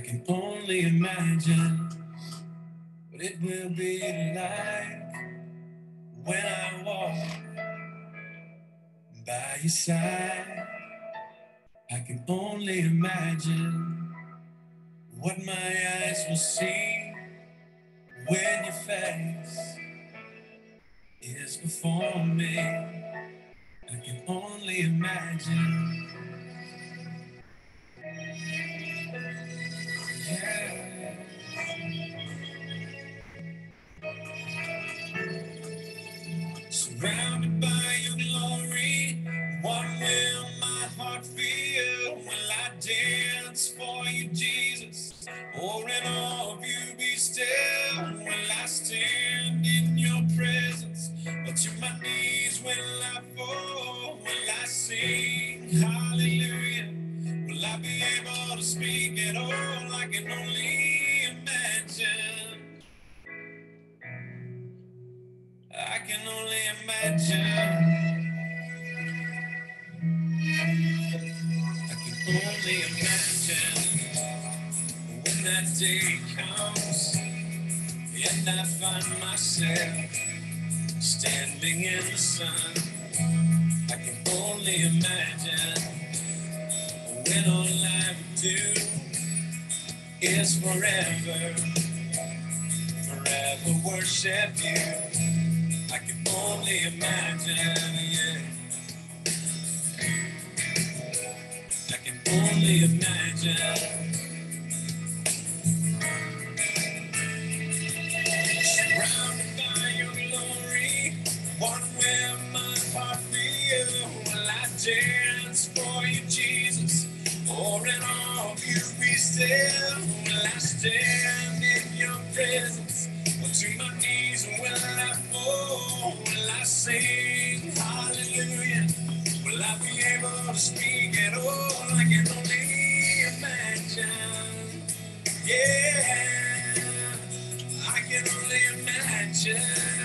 can only imagine what it will be like when I walk by your side. I can only imagine what my eyes will see when your face is before me. I can only imagine. Yeah. Surrounded by your glory, what will my heart feel? Will I dance for you, Jesus? Or in awe of you be still? Will I stand in your presence? Or to my knees will I fall? Will I sing hallelujah? Will I be able to speak at all? I can only imagine. I can only imagine. I can only imagine when that day comes and I find myself standing in the sun. I can only imagine when all I would do is forever, forever worship you. I can only imagine, yeah. I can only imagine. Surrounded by your glory, what will my heart feel? Will I dance for you, Jesus? Or in awe of you be still? Will I stand in your presence? Or to my knees will I fall? Will I sing hallelujah? Will I be able to speak at all? I can only imagine. Yeah, I can only imagine.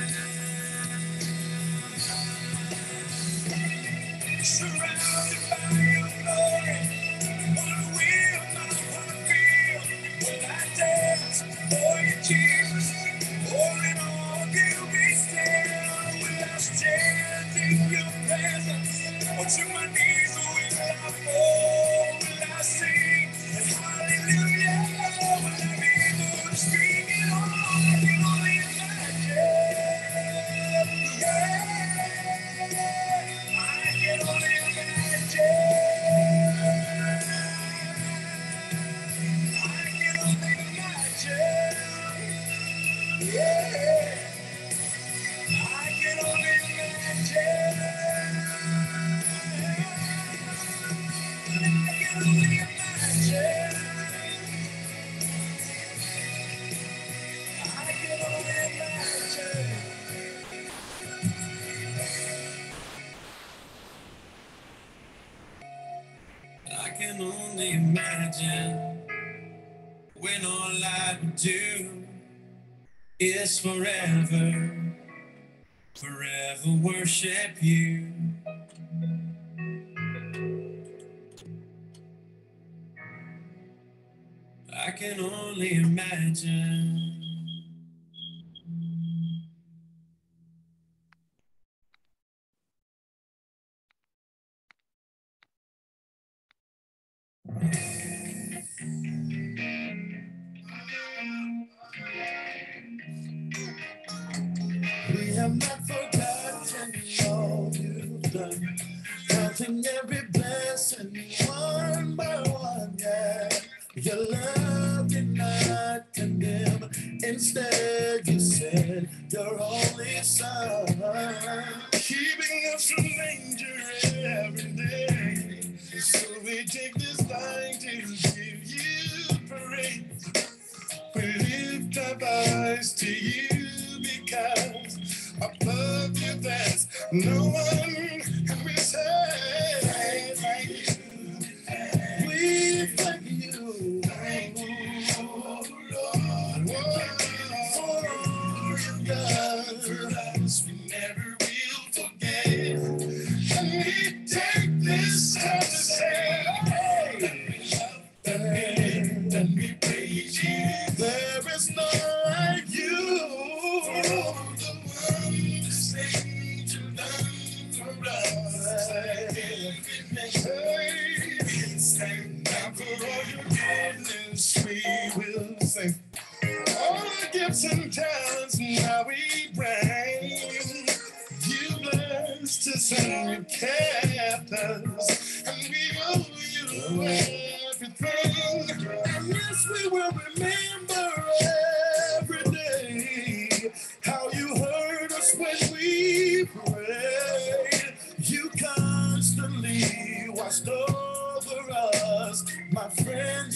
Surrounded by your glory, what will my heart feel? Will I dance for you, Jesus? Or in awe of you be still? Will I stand in your presence? Or to my knees will I fall? Will I sing hallelujah? Will I be able to speak it all? I can only imagine. Yeah, I can only imagine. I can only imagine. Yeah, I can only imagine. I can only imagine. I can only imagine. I can only imagine when all I would do is forever, forever worship you. I can only imagine. We have not forgotten all you've done, counting every blessing one by one, yeah. Your love did not condemn, instead you said your only son, keeping us from danger every day. So we take this time to give you praise. We lift our eyes to you because above you there's no one, and we say thank you. We thank you, Lord, for all you've done for us. We never will forget, and we take this time to say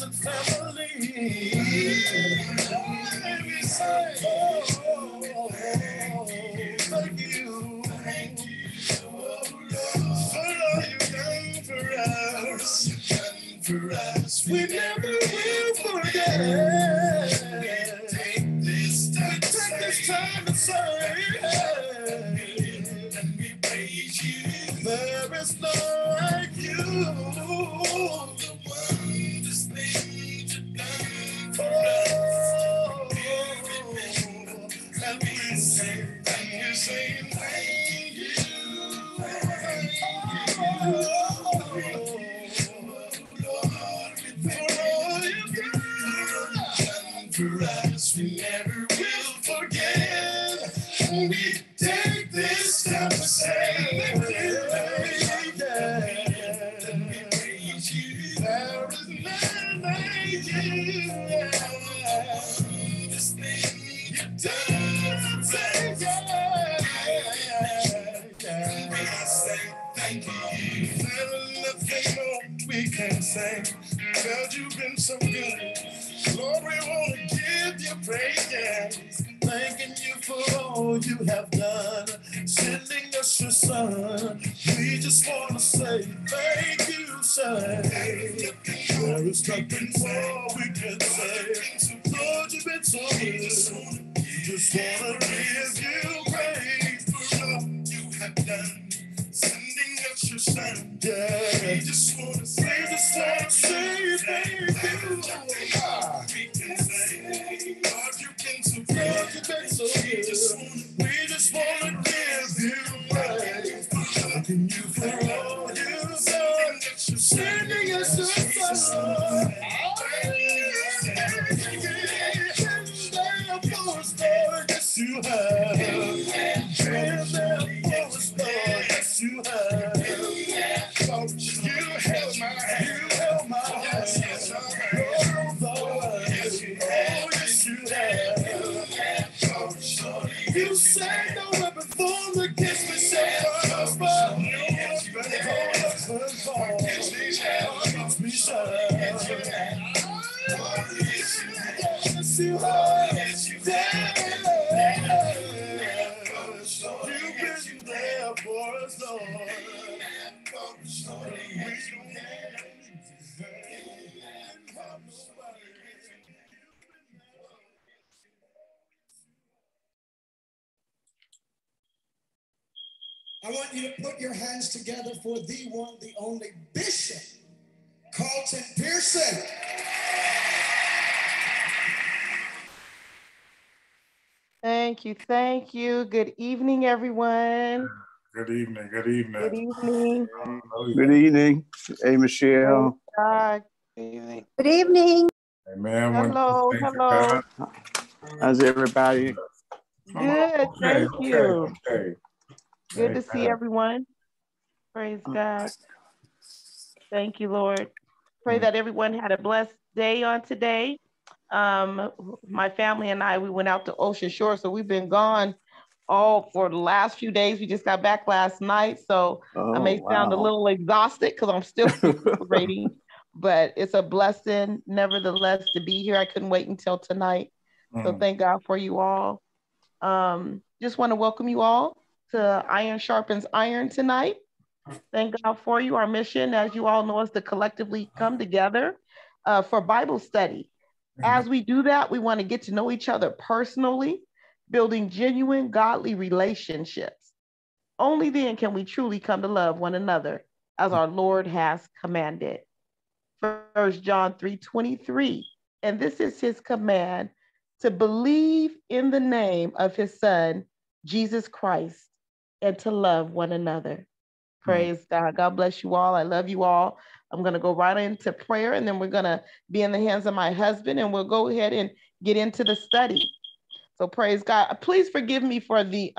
chosen family. Let me say, oh, thank you. For all you've done for us. For us. We never will forget. Take this time to say, let me praise you. There is no like you. The wondrous things you've done for us. And we say, thank you, saying thank you. For us, we never will forget. We take this time to say thank you. There is none like you. This thing you've done, say we say thank you. There's nothing more we can say. God, you've been so good. Lord, we want to give you praise. Thanking you for all you have done. Sending us your son. We just want to say thank you, son. There is nothing more we can say. Lord, you've been so good. We just want to give you praise for all you have done. Sending us your son. Yeah. We just want to say thank you. We can say, God, you've been so good. We just want to give you praise. Thanking you for all you've done. Sending us your son. Yes, you have. Yes, you have. You held my hand. Yes, you have. You said no weapon formed against me shall prosper. No weapon formed against me shall prosper. Yes, you have. You've been there for us, Lord. I want you to put your hands together for the one, the only Bishop Carlton Pearson. Thank you. Thank you. Good evening, everyone. Good evening. Good evening. Good evening. Good evening. Hey, Michelle. Good evening. Good evening. Amen. Hello. Hello. How's everybody? Good. Thank you. Okay. Good to see everyone. Praise God. Thank you, Lord. Pray that everyone had a blessed day on today. My family and I, we went out to Ocean Shore, so we've been gone all for the last few days. We just got back last night, so I may sound a little exhausted because I'm still recuperating, but it's a blessing, nevertheless, to be here. I couldn't wait until tonight, so thank God for you all. Just want to welcome you all to Iron Sharpens Iron tonight. Thank God for you. Our mission, as you all know, is to collectively come together for Bible study. As we do that, we want to get to know each other personally, building genuine godly relationships. Only then can we truly come to love one another as our Lord has commanded. 1 John 3:23, and this is his command, to believe in the name of his son, Jesus Christ, and to love one another. Praise God. God bless you all. I love you all. I'm going to go right into prayer, and then we're going to be in the hands of my husband, and we'll go ahead and get into the study. So praise God. Please forgive me for the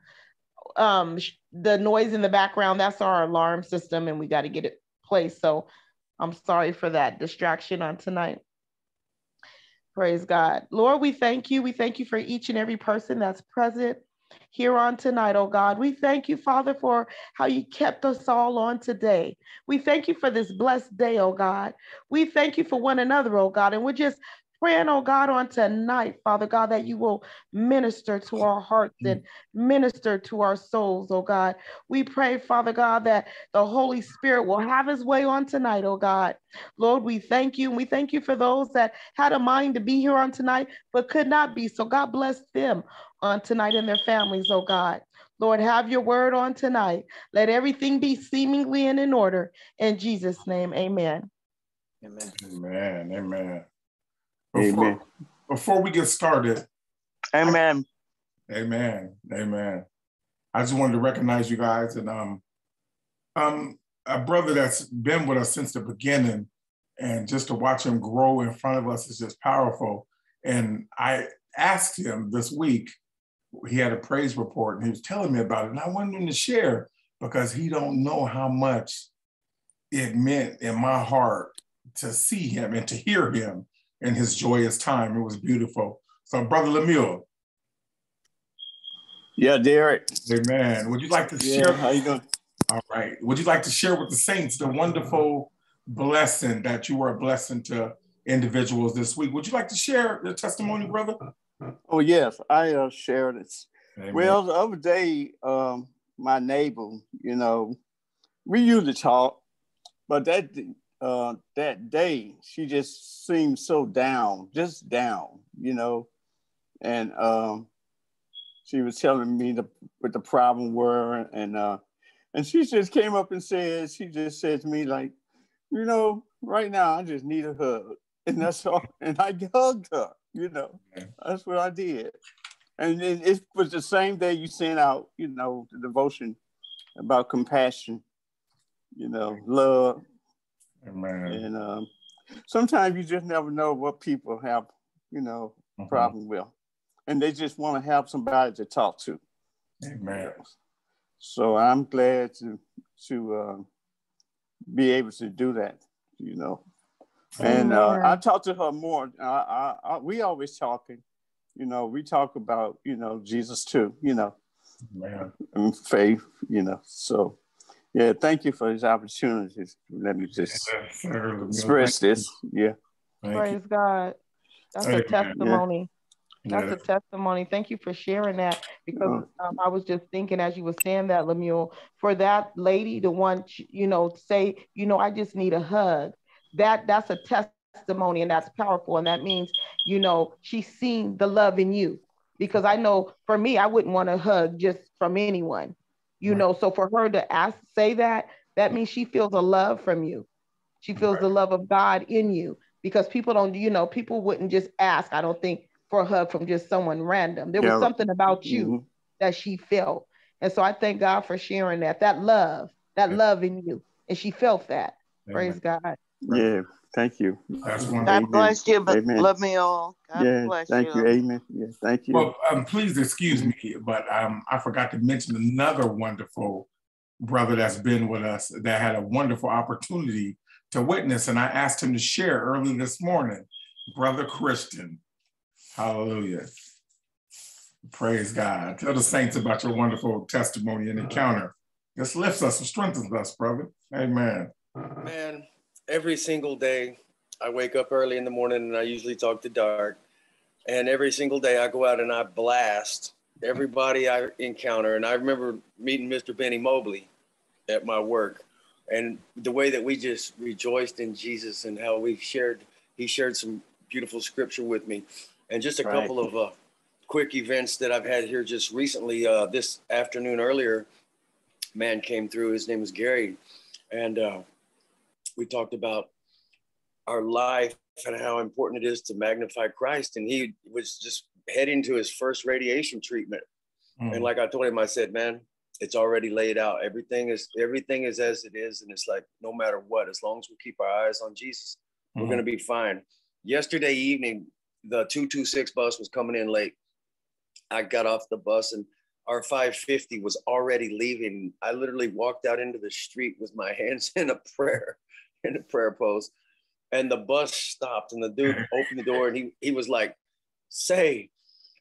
noise in the background. That's our alarm system, and we got to get it placed. So I'm sorry for that distraction on tonight. Praise God. Lord, we thank you. We thank you for each and every person that's present here on tonight, oh God. We thank you, Father, for how you kept us all on today. We thank you for this blessed day, oh God. We thank you for one another, oh God. And we're just praying, oh God, on tonight, Father God, that you will minister to our hearts and minister to our souls, oh God. We pray, Father God, that the Holy Spirit will have his way on tonight, oh God. Lord, we thank you. And we thank you for those that had a mind to be here on tonight, but could not be. So God bless them on tonight and their families, oh God. Lord, have your word on tonight. Let everything be seemingly and in order. In Jesus' name, amen. Amen. Amen. Amen. Amen. Before we get started, Amen. amen. Amen. I just wanted to recognize you guys and a brother that's been with us since the beginning, and just to watch him grow in front of us is just powerful. And I asked him this week, he had a praise report and he was telling me about it, and I wanted him to share because he don't know how much it meant in my heart to see him and to hear him in his joyous time. It was beautiful. So, Brother Lemuel. Yeah, Derek. Amen. Would you like to share? How you doing? All right. Would you like to share with the saints the wonderful blessing that you were a blessing to individuals this week? Would you like to share your testimony, brother? Oh, yes, I shared it. Amen. Well, the other day, my neighbor, we usually talk, but that day, she just seemed so down, and she was telling me what the problem were, and she just came up and she just said to me, like, right now I just need a hug. And that's all. And I hugged her, That's what I did. And it was the same day you sent out, the devotion about compassion, love. Amen. And sometimes you just never know what people have, problem with. And they just want to have somebody to talk to. Amen. So I'm glad to be able to do that, And I talk to her more. We always talking, we talk about, Jesus too, and faith, So, yeah, thank you for this opportunity. Let me just express this. Yeah. Praise God. That's a testimony. Yeah. That's a testimony. Thank you for sharing that, because I was just thinking as you were saying that, Lemuel, for that lady to want, say, I just need a hug. That's a testimony, and that's powerful. And that means, she's seen the love in you, because I know for me, I wouldn't want a hug just from anyone, so for her to say that means she feels a love from you. She feels the love of God in you, because people don't, people wouldn't just ask, I don't think, for a hug from just someone random. There was something about you that she felt. And so I thank God for sharing that love in you. And she felt that. Praise God. Yeah, thank you. That's wonderful. God bless you, but love me all. God bless you. Thank you. Amen. Yeah, thank you. Well, please excuse me, but I forgot to mention another wonderful brother that's been with us that had a wonderful opportunity to witness, and I asked him to share early this morning. Brother Christian. Hallelujah. Praise God. Tell the saints about your wonderful testimony and encounter. This lifts us and strengthens us, brother. Amen. Man, every single day I wake up early in the morning and I usually talk to Dark. And every single day I go out and I blast everybody I encounter. And I remember meeting Mr. Benny Mobley at my work, and the way that we just rejoiced in Jesus and how he shared some beautiful scripture with me. And just a couple of quick events that I've had here just recently. This afternoon earlier, man came through. His name is Gary. And we talked about our life and how important it is to magnify Christ. And he was just heading to his first radiation treatment. And like I told him, I said, man, it's already laid out. Everything is as it is. And it's like, no matter what, as long as we keep our eyes on Jesus, we're going to be fine. Yesterday evening, the 226 bus was coming in late. I got off the bus and our 550 was already leaving. I literally walked out into the street with my hands in a prayer pose. And the bus stopped and the dude opened the door and he was like, say,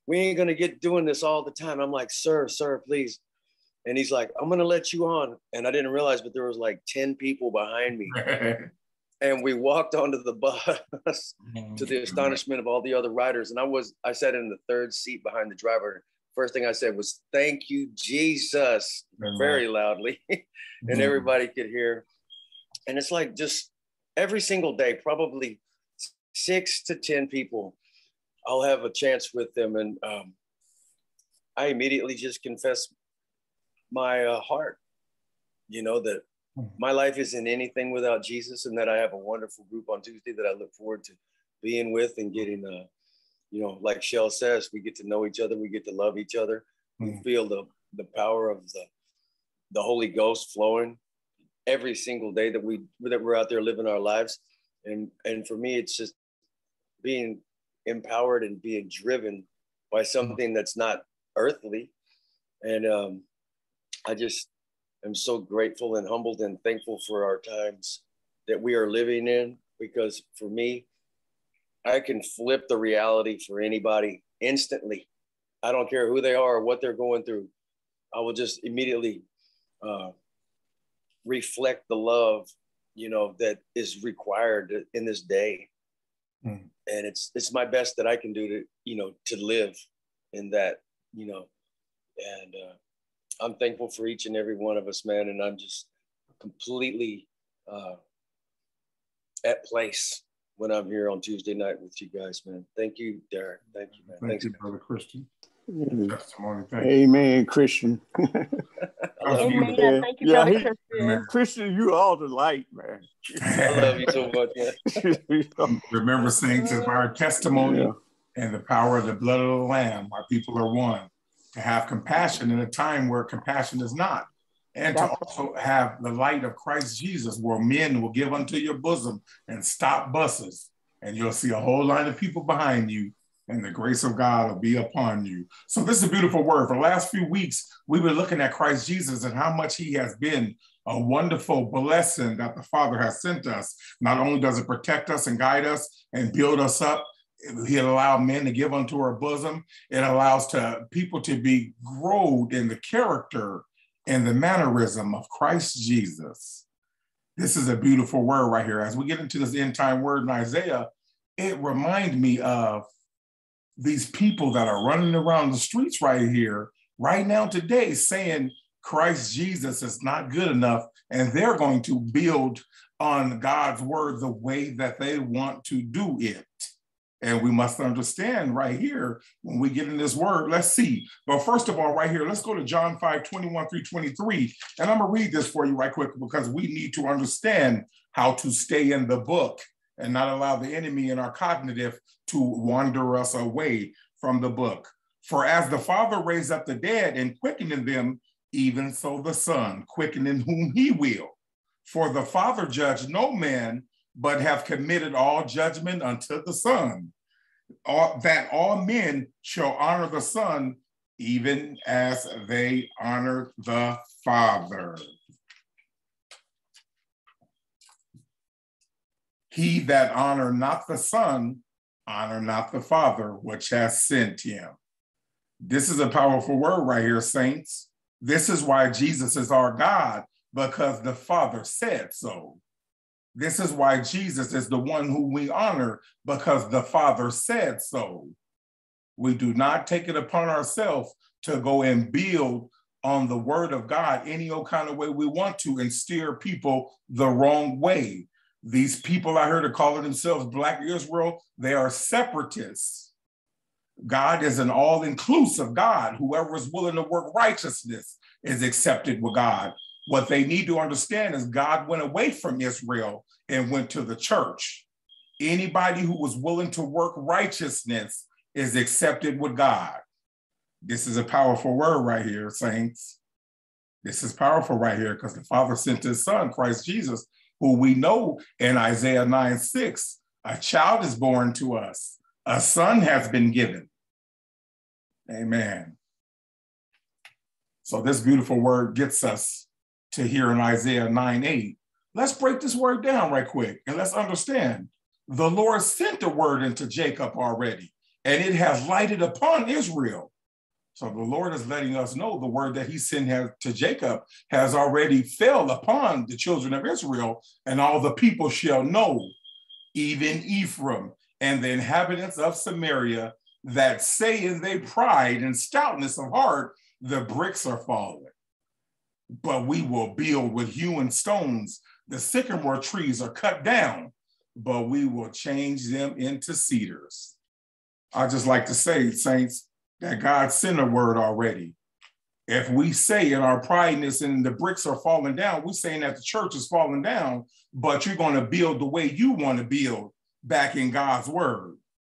we ain't going to get doing this all the time. I'm like, sir, please. And he's like, I'm going to let you on. And I didn't realize, but there was like 10 people behind me. And we walked onto the bus to the astonishment of all the other riders. And I sat in the third seat behind the driver. First thing I said was, thank you, Jesus, very loudly. And everybody could hear. And it's like just every single day, probably 6 to 10 people, I'll have a chance with them. And I immediately just confess my heart, you know, that my life isn't anything without Jesus, and that I have a wonderful group on Tuesday that I look forward to being with and getting, you know, like Shell says, we get to know each other. We get to love each other. We feel the power of the Holy Ghost flowing every single day that we're out there living our lives. And for me, it's just being empowered and being driven by something that's not earthly. And I just am so grateful and humbled and thankful for our times that we are living in, because for me, I can flip the reality for anybody instantly. I don't care who they are or what they're going through. I will just immediately reflect the love, you know, that is required in this day. And it's my best that I can do to, you know, to live in that, you know, and I'm thankful for each and every one of us, man. And I'm just completely at place when I'm here on Tuesday night with you guys, man. Thank you, Derek. Thank you, man. Thank you, Brother Christian. Testimony. Amen, Christian. Amen. Thank you, Brother Christian. Christian, you all the light, man. I love you so much, man. Remember, saints, it's our testimony and the power of the blood of the Lamb. Our people are one. To have compassion in a time where compassion is not. And to also have the light of Christ Jesus, where men will give unto your bosom and stop buses. And you'll see a whole line of people behind you, and the grace of God will be upon you. So this is a beautiful word. For the last few weeks, we've been looking at Christ Jesus and how much he has been a wonderful blessing that the Father has sent us. Not only does it protect us and guide us and build us up, he'll allow men to give unto our bosom. It allows people to be growed in the character and the mannerism of Christ Jesus. This is a beautiful word right here. As we get into this end time word in Isaiah, it reminds me of these people that are running around the streets right here, right now today, saying Christ Jesus is not good enough, and they're going to build on God's word the way that they want to do it. And we must understand right here, when we get in this word, let's see. But first of all, right here, let's go to John 5:21-23. And I'm gonna read this for you right quick, because we need to understand how to stay in the book and not allow the enemy in our cognitive to wander us away from the book. For as the Father raised up the dead and quickened them, even so the Son, quickening whom he will. For the Father judged no man, but have committed all judgment unto the Son, that all men shall honor the Son, even as they honor the Father. He that honor not the Son, honor not the Father, which has sent him. This is a powerful word right here, saints. This is why Jesus is our God, because the Father said so. This is why Jesus is the one who we honor, because the Father said so. We do not take it upon ourselves to go and build on the word of God any old kind of way we want to and steer people the wrong way. These people out here that call themselves Black Israel, they are separatists. God is an all-inclusive God. Whoever is willing to work righteousness is accepted with God. What they need to understand is God went away from Israel and went to the church. Anybody who was willing to work righteousness is accepted with God. This is a powerful word right here, saints. This is powerful right here, because the Father sent his Son, Christ Jesus, who we know in Isaiah 9:6, a child is born to us, a son has been given. Amen. So this beautiful word gets us to here in Isaiah 9:8. Let's break this word down right quick and let's understand. The Lord sent the word into Jacob already. and it has lighted upon Israel. So the Lord is letting us know the word that he sent to Jacob has already fell upon the children of Israel, and all the people shall know, even Ephraim and the inhabitants of Samaria, that say in their pride and stoutness of heart, the bricks are fallen. But we will build with hewn stones. The sycamore trees are cut down, but we will change them into cedars. I just like to say, saints, that God sent a word already. If we say in our prideness and the bricks are falling down, we're saying that the church is falling down, but you're going to build the way you want to build back in God's word.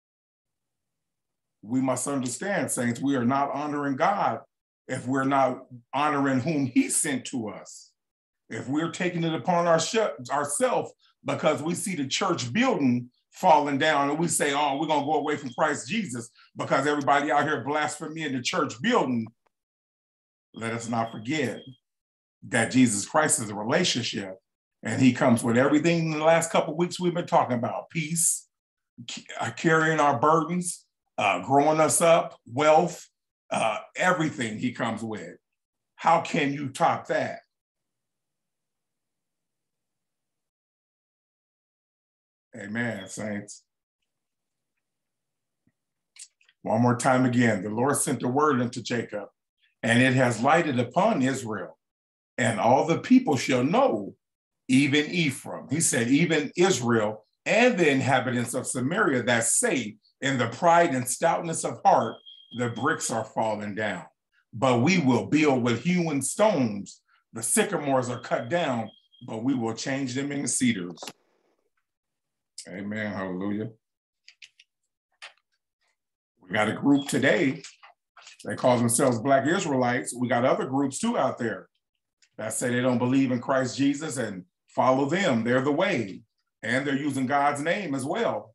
We must understand, saints, we are not honoring God if we're not honoring whom he sent to us. If we're taking it upon ourselves because we see the church building falling down and we say, oh, we're going to go away from Christ Jesus because everybody out here blasphemy in the church building, let us not forget that Jesus Christ is a relationship, and he comes with everything in the last couple of weeks we've been talking about: peace, carrying our burdens, growing us up, wealth, everything he comes with. How can you top that? Amen, saints. One more time again, the Lord sent the word unto Jacob, and it has lighted upon Israel, and all the people shall know, even Ephraim. He said, even Israel and the inhabitants of Samaria that say in the pride and stoutness of heart, the bricks are falling down. But we will build with hewn stones. The sycamores are cut down, but we will change them into cedars. Amen, hallelujah. We got a group today, they call themselves Black Israelites. We got other groups too out there that say they don't believe in Christ Jesus and follow them. They're the way. And they're using God's name as well.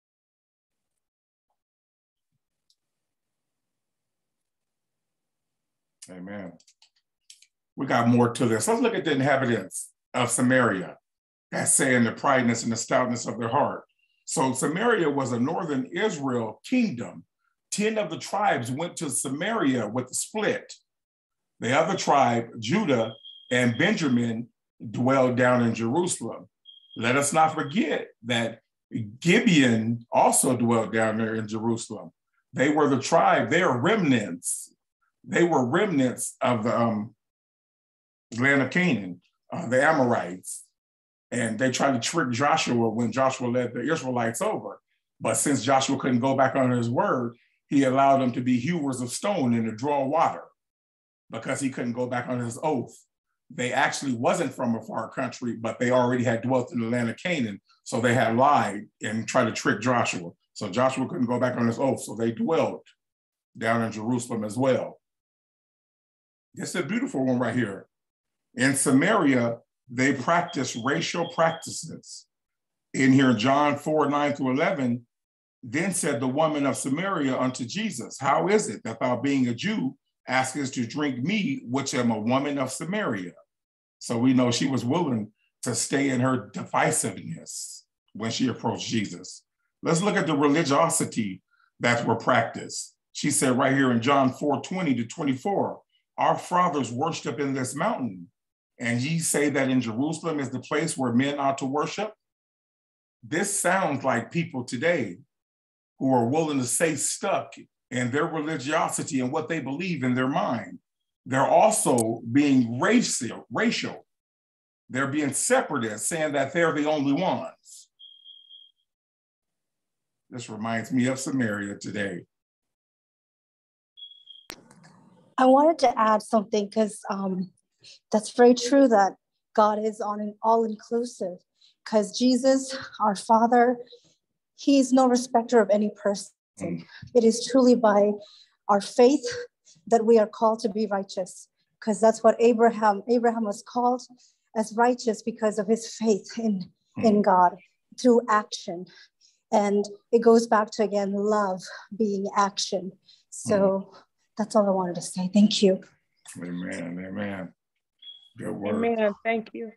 Amen. We got more to this. Let's look at the inhabitants of Samaria that say in the prideness and the stoutness of their heart. So Samaria was a northern Israel kingdom. 10 of the tribes went to Samaria with a split. The other tribe, Judah and Benjamin, dwelled down in Jerusalem. Let us not forget that Gibeon also dwelled down there in Jerusalem. They were the tribe, they are remnants. They were remnants of the land of Canaan, the Amorites. And they tried to trick Joshua when Joshua led the Israelites over. But since Joshua couldn't go back on his word, he allowed them to be hewers of stone and to draw water because he couldn't go back on his oath. They actually wasn't from a far country, but they already had dwelt in the land of Canaan. So they had lied and tried to trick Joshua. So Joshua couldn't go back on his oath. So they dwelt down in Jerusalem as well. It's a beautiful one right here. In Samaria, they practice racial practices. In here, John 4:9-11, then said the woman of Samaria unto Jesus, how is it that thou being a Jew askest to drink me, which am a woman of Samaria? So we know she was willing to stay in her divisiveness when she approached Jesus. Let's look at the religiosity that were practiced. She said right here in John 4:20-24, our fathers worship in this mountain, and ye say that in Jerusalem is the place where men ought to worship? This sounds like people today who are willing to stay stuck in their religiosity and what they believe in their mind. They're also being racial. They're being separatists, saying that they're the only ones. This reminds me of Samaria today. I wanted to add something because that's very true that God is on an all-inclusive, because Jesus, our Father, he's no respecter of any person. It is truly by our faith that we are called to be righteous, because that's what Abraham was called as righteous because of his faith in God through action. And it goes back to, again, love being action. So that's all I wanted to say. Thank you. Amen, amen. Good word. Amen, thank you.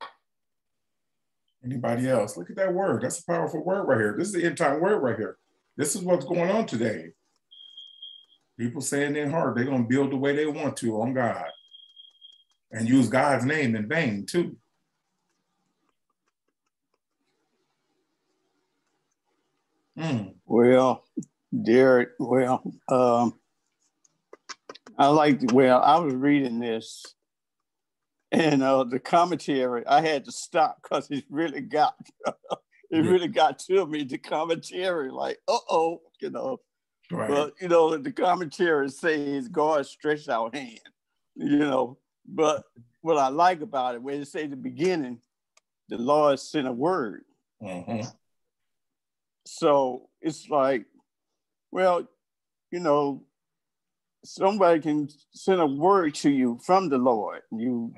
Anybody else? Look at that word. That's a powerful word right here. This is the end time word right here. This is what's going on today. People saying in their heart they're going to build the way they want to on God and use God's name in vain too. Well, Derek, I was reading this and the commentary, I had to stop because it really got to me, the commentary, like, you know. Right. But, you know, the commentary says God stretched out hand, you know. But what I like about it, when it say the beginning, the Lord sent a word. Mm-hmm. So it's like, well, you know, somebody can send a word to you from the Lord. You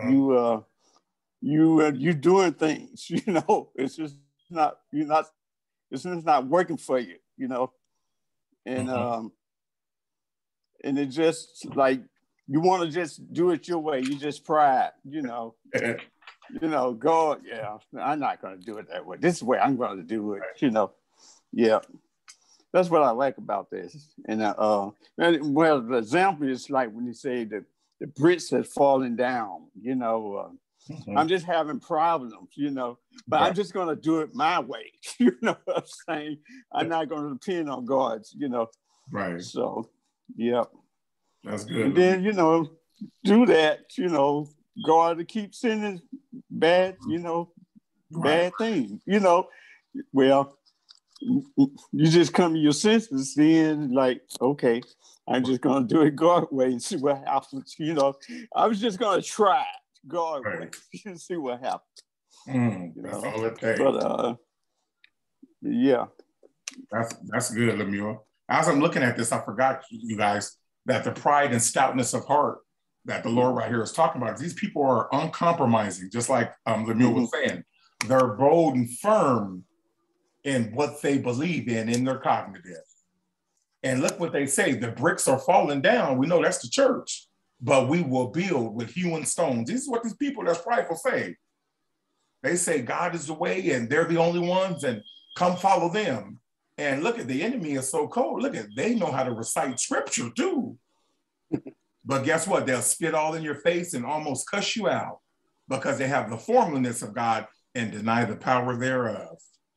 doing things, you know. It's just not, it's just not working for you, you know. And and it's just like you want to just do it your way. You just pride, you know. You know, God, yeah, I'm not going to do it that way. This is the way I'm going to do it, you know. Yeah, that's what I like about this. And well, the example is like when you say the bricks have fallen down, you know. I'm just having problems, you know, but I'm just going to do it my way. You know what I'm saying? I'm not going to depend on God's, you know. Right. So, yeah. That's good. And then, you know, do that, you know, God to keep sending bad, you know, bad things, you know. Well, you just come to your senses, then like, okay, I'm just going to do it God's way and see what happens, you know. I was just going to try it God's way and see what happens. You know? That's all it takes. But, yeah. That's good, Lemuel. As I'm looking at this, I forgot, you guys, that the pride and stoutness of heart that the Lord right here is talking about, these people are uncompromising, just like Lemuel was saying. They're bold and firm in what they believe in their cognitive. And look what they say, the bricks are falling down. We know that's the church, but we will build with hewn stones. This is what these people that's prideful say. They say God is the way and they're the only ones and come follow them. And look at the enemy is so cold. Look at, they know how to recite scripture too. But guess what? They'll spit all in your face and almost cuss you out because they have the formlessness of God and deny the power thereof.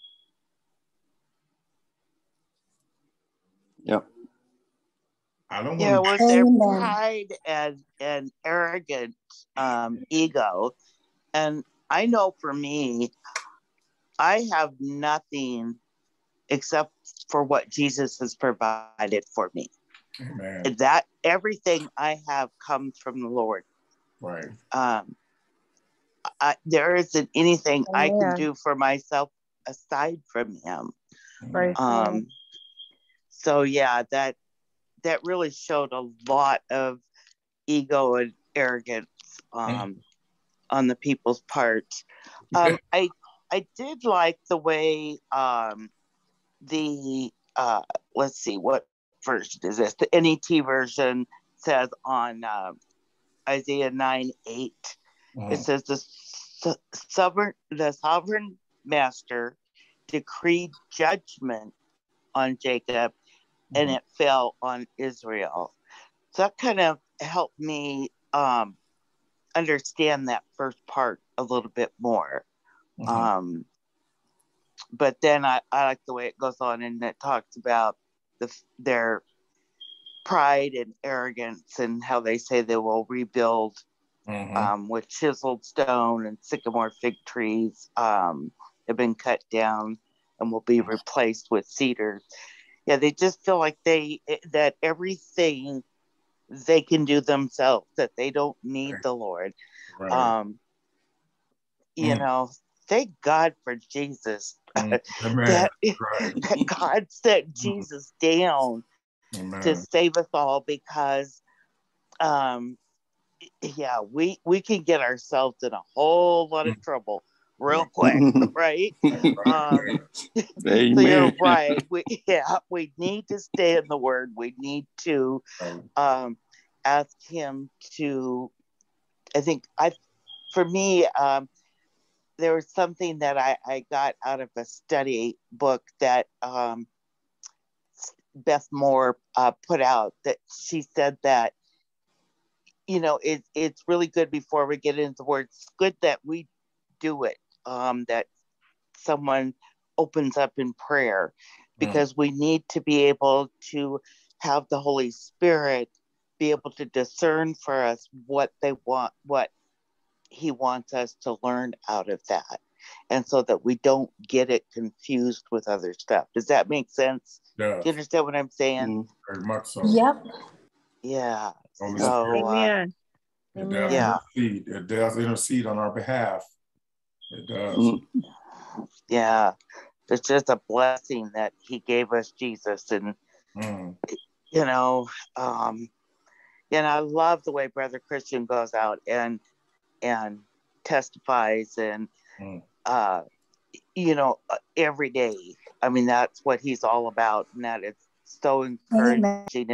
Yep. I don't want with their pride and arrogant ego. And I know for me, I have nothing except for what Jesus has provided for me. Amen. That everything I have comes from the Lord. Right. There isn't anything I can do for myself aside from Him. Right. So yeah, that really showed a lot of ego and arrogance on the people's part. I did like the way let's see, what version is this? The NET version says on Isaiah 9:8. It says the sovereign master decreed judgment on Jacob and it fell on Israel. So that kind of helped me understand that first part a little bit more. But then I like the way it goes on and it talks about their pride and arrogance and how they say they will rebuild with chiseled stone and sycamore fig trees have been cut down and will be replaced with cedars. Yeah, they just feel like that everything they can do themselves, that they don't need the Lord. Right. You know, thank God for Jesus. that God sent Jesus down to save us all because we can get ourselves in a whole lot of trouble real quick, right? So you're right. We need to stay in the Word. We need to ask Him to. For me, there was something that I got out of a study book that Beth Moore put out, that she said that, it's really good, before we get into the words, it's good that we do it, that someone opens up in prayer, because we need to be able to have the Holy Spirit be able to discern for us what he wants us to learn out of that, and so that we don't get it confused with other stuff. Does that make sense? Yeah. Do you understand what I'm saying? Very much so. Yep. Yeah. Holy So, Amen. it does Amen. intercede. It does intercede on our behalf. It does. Yeah. It's just a blessing that he gave us Jesus. And, and I love the way Brother Christian goes out and testifies and, every day. I mean, that's what he's all about, and that it's so encouraging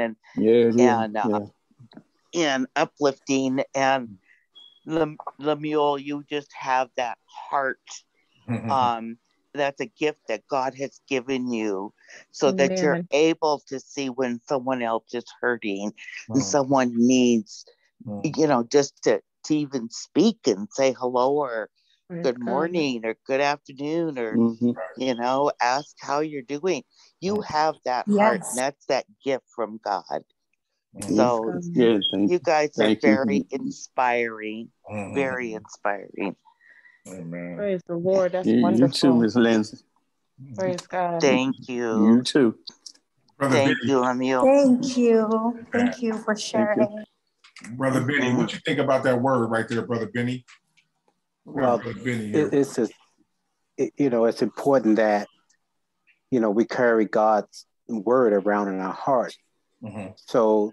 and uplifting. And Lemuel, you just have that heart. That's a gift that God has given you, so that you're able to see when someone else is hurting and someone needs, just to even speak and say hello, or good morning or good afternoon, or ask how you're doing. You have that heart, and that's that gift from God. So you guys are very inspiring, very inspiring. Amen. Praise the Lord. That's You wonderful. too, Miss Lindsay. Praise God. Thank you. You too. Thank you, Emil. Thank you. Thank you for sharing. Brother Benny, what you think about that word right there, Brother Benny? Well, Brother Benny it's important that, we carry God's word around in our heart. So,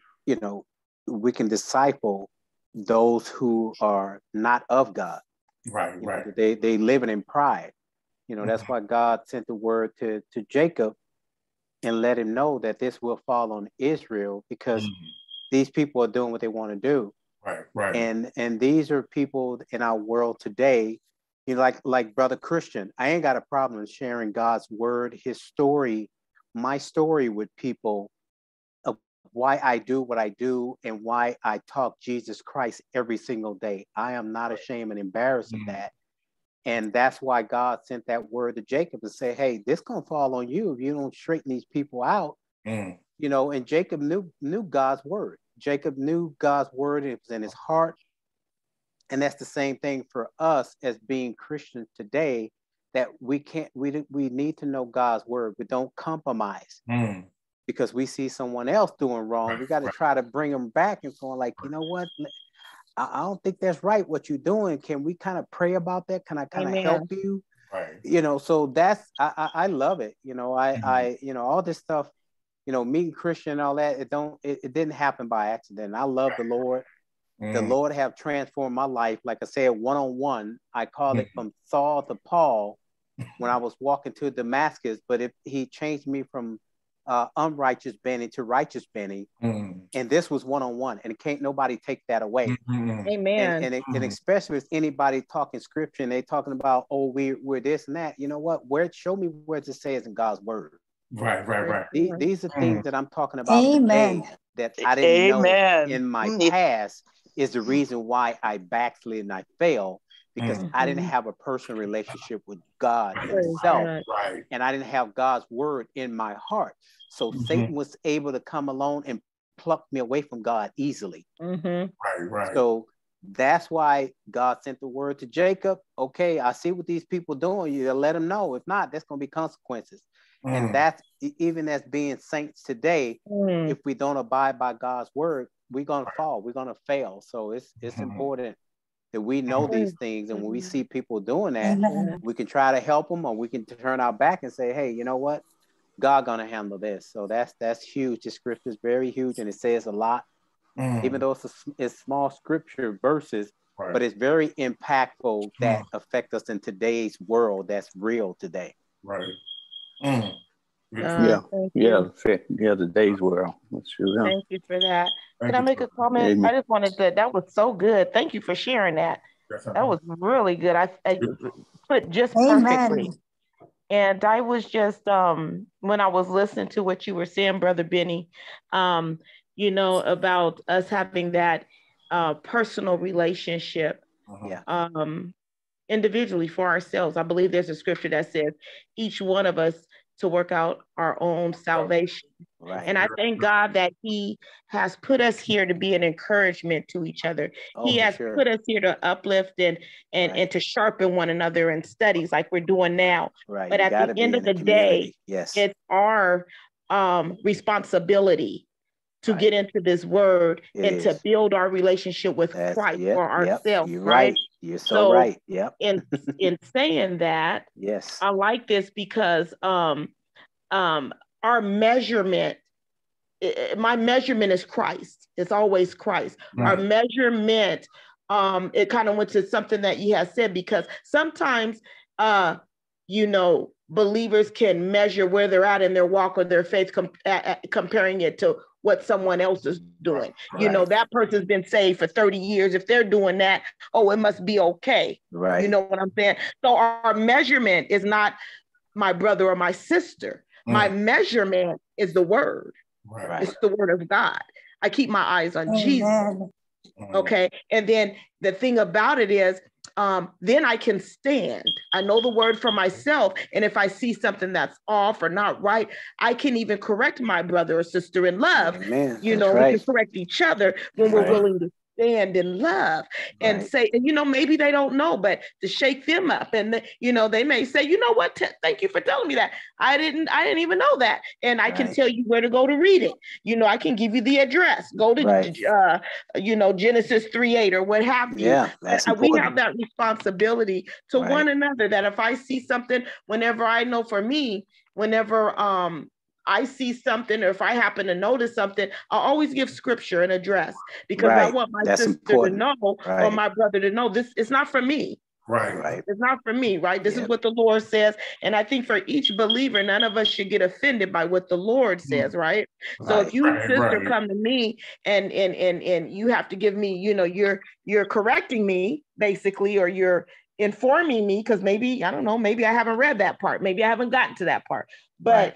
we can disciple those who are not of God. Right. They living in pride. That's why God sent the word to Jacob and let him know that this will fall on Israel, because these people are doing what they want to do. Right. And these are people in our world today, like Brother Christian. I ain't got a problem sharing God's word, his story, my story with people of why I do what I do and why I talk Jesus Christ every single day. I am not ashamed and embarrassed of that. And that's why God sent that word to Jacob to say, hey, this gonna fall on you if you don't straighten these people out. And Jacob knew God's word. Jacob knew God's word. It was in his heart. And that's the same thing for us as being Christians today, that we need to know God's word, but don't compromise. Because we see someone else doing wrong. We got to try to bring them back and going like, you know what? I don't think that's right what you're doing. Can we kind of pray about that? Can I kind of help you? Right. So that's, I love it. I all this stuff, meeting Christian and all that, it didn't happen by accident. I love the Lord. The Lord have transformed my life. Like I said, one-on-one, I call it from Saul to Paul when I was walking to Damascus, but he changed me from unrighteous Benny to righteous Benny. And this was one-on-one, and can't nobody take that away. Amen. And especially with anybody talking scripture and they talking about, oh, we're this and that. You know what? Show me where it says in God's word. Right. These are things that I'm talking about today that I didn't know in my past is the reason why I backslid and I failed, because I didn't have a personal relationship with God himself. And I didn't have God's word in my heart. So Satan was able to come along and pluck me away from God easily. Right. So that's why God sent the word to Jacob. Okay, I see what these people doing. You let them know. If not, there's going to be consequences. And that's even as being saints today, if we don't abide by God's word, we're going to fall. We're going to fail. So it's important that we know these things. And when we see people doing that, we can try to help them, or we can turn our back and say, hey, you know what? God going to handle this. So that's huge. The scripture is very huge, and it says a lot, even though it's small scripture verses, but it's very impactful that affect us in today's world that's real today. Right. Today's world. Thank you for that. Can I make a comment? Amen. I just wanted to, that was so good. Thank you for sharing that. That was really good. I put just perfectly. And I was just when I was listening to what you were saying, Brother Benny, about us having that personal relationship. Individually for ourselves. I believe there's a scripture that says each one of us to work out our own salvation. Right. And I thank God that he has put us here to be an encouragement to each other. He has put us here to uplift and to sharpen one another in studies like we're doing now. Right. But at the end of the day, it's our responsibility to get into this word and to build our relationship with Christ for ourselves. You're right. You're so right. Yep. in saying that, yes, I like this because our measurement, my measurement is Christ. It's always Christ. Right. Our measurement, it kind of went to something that you have said, because sometimes, believers can measure where they're at in their walk or their faith, comparing it to what someone else is doing. Right. That person's been saved for 30 years. If they're doing that, it must be okay. Right. You know what I'm saying? So our measurement is not my brother or my sister. My measurement is the word. Right. It's the word of God. I keep my eyes on Jesus. Okay. And then the thing about it is, then I can stand. I know the word for myself. And if I see something that's off or not right, I can even correct my brother or sister in love. Amen. We can correct each other when we're willing to stand in love and say, and maybe they don't know, but to shake them up. And they may say, you know what, thank you for telling me that. I didn't even know that. And I can tell you where to go to read it. I can give you the address. Go to Genesis 3:8 or what have you. Yeah, that's important. We have that responsibility to one another, that if I see something, whenever I know for me, whenever I see something, or if I happen to notice something, I always give scripture and address, because I want my sister to know or my brother to know this is not for me. Right. It's not for me, right? This is what the Lord says. And I think for each believer, none of us should get offended by what the Lord says, right? So if you, sister, come to me and you have to give me, you're correcting me, basically, or you're informing me, because maybe, I don't know, maybe I haven't read that part. Maybe I haven't gotten to that part. But,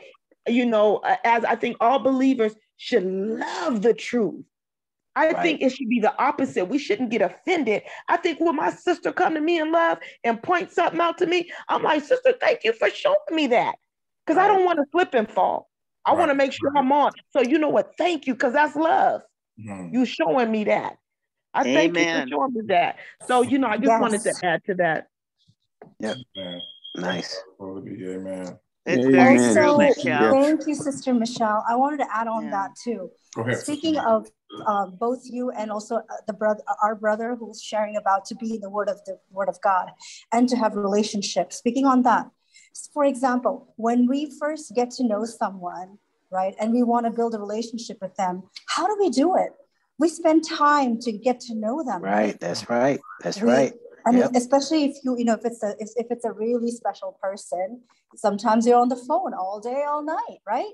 as I think all believers should love the truth. I think it should be the opposite. We shouldn't get offended. I think when my sister come to me in love and point something out to me, I'm like, sister, thank you for showing me that. Because I don't want to slip and fall. I want to make sure I'm on. So you know what? Thank you, because that's love. You showing me that. I thank you for showing me that. So, I just wanted to add to that. Yep. Nice. Amen. It's very true, Michelle. Thank you, Sister Michelle. I wanted to add on that too. Go ahead. Speaking of both you and also our brother who's sharing about to be in the Word of God and to have a relationship. Speaking on that, for example, when we first get to know someone, right, and we want to build a relationship with them, how do we do it? We spend time to get to know them. Right. That's right. That's right. I mean, especially if if it's a really special person, sometimes you're on the phone all day, all night, right?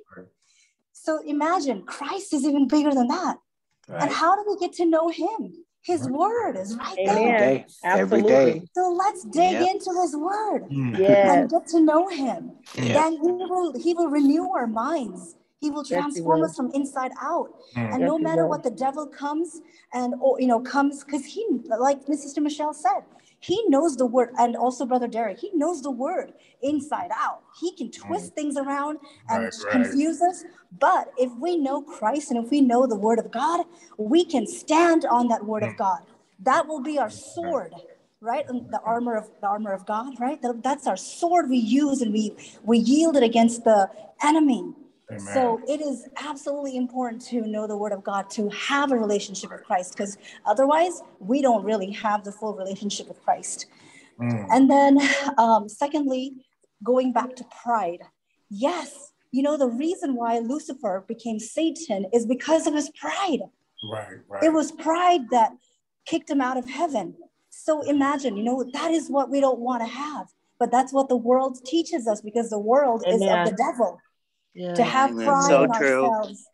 So imagine Christ is even bigger than that. Right. And how do we get to know him? His word is right there. Every day. So let's dig into his word and get to know him. Then he will renew our minds. He will transform us from inside out. And no matter what the devil comes and, comes, because he, like Sister Michelle said, he knows the word. And also Brother Derek, he knows the word inside out. He can twist things around and confuse us. But if we know Christ and if we know the word of God, we can stand on that word of God. That will be our sword. Right, and the armor of God, right? That's our sword we use, and we yield it against the enemy. Amen. So it is absolutely important to know the word of God, to have a relationship with Christ, because otherwise we don't really have the full relationship with Christ. And then secondly, going back to pride. Yes, the reason why Lucifer became Satan is because of his pride. Right. It was pride that kicked him out of heaven. So imagine, that is what we don't want to have. But that's what the world teaches us, because the world is of the devil. To have pride in ourselves.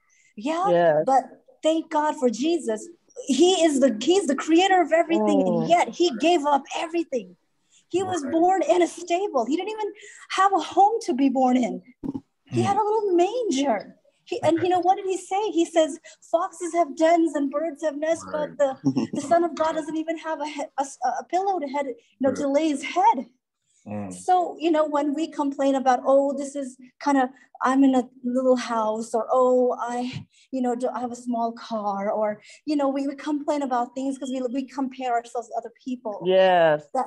But thank God for Jesus. He's the creator of everything, and yet he gave up everything. He was born in a stable. He didn't even have a home to be born in. He had a little manger. And you know, what did he say? He says, foxes have dens and birds have nests, but the Son of God doesn't even have a pillow to head, to lay his head. So, when we complain about, oh, this is kind of, I'm in a little house, or, oh, I have a small car, or, we complain about things because we compare ourselves to other people. Yes. That,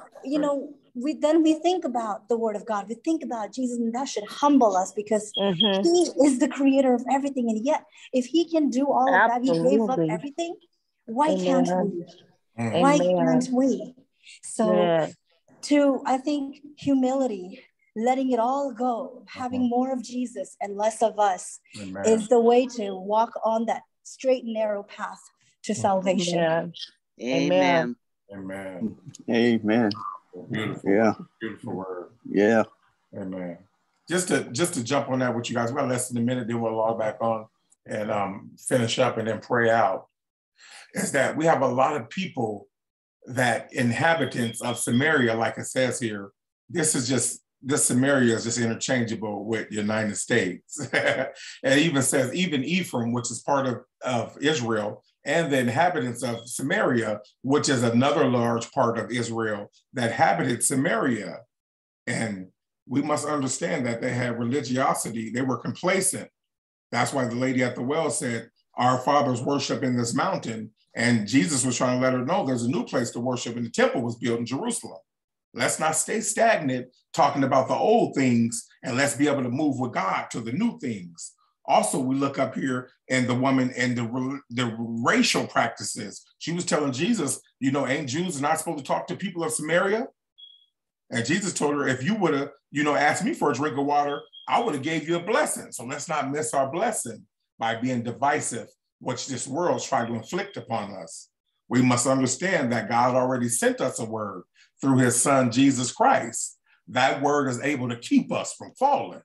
we think about the word of God. We think about Jesus, and that should humble us, because he is the creator of everything. And yet, if he can do all of that, he gave up everything. Why can't we? Why can't we? So, I think humility, letting it all go, having more of Jesus and less of us is the way to walk on that straight and narrow path to salvation. Amen. Amen. Amen. Beautiful. Yeah. Beautiful word. Yeah. Amen. Just to jump on that with you guys, we got less than a minute, then we'll log back on and finish up and then pray out. Is that we have a lot of people that inhabitants of Samaria, like it says here, this Samaria is just interchangeable with the United States. And it even says, even Ephraim, which is part of Israel, and the inhabitants of Samaria, which is another large part of Israel that habited Samaria. And we must understand that they had religiosity. They were complacent. That's why the lady at the well said, our fathers worship in this mountain. And Jesus was trying to let her know there's a new place to worship, and the temple was built in Jerusalem. Let's not stay stagnant talking about the old things, and let's be able to move with God to the new things. Also, we look up here and the woman and the racial practices. She was telling Jesus, ain't Jews not supposed to talk to people of Samaria? And Jesus told her, if you would have, asked me for a drink of water, I would have gave you a blessing. So let's not miss our blessing by being divisive, which this world is trying to inflict upon us. We must understand that God already sent us a word through his son, Jesus Christ. That word is able to keep us from falling.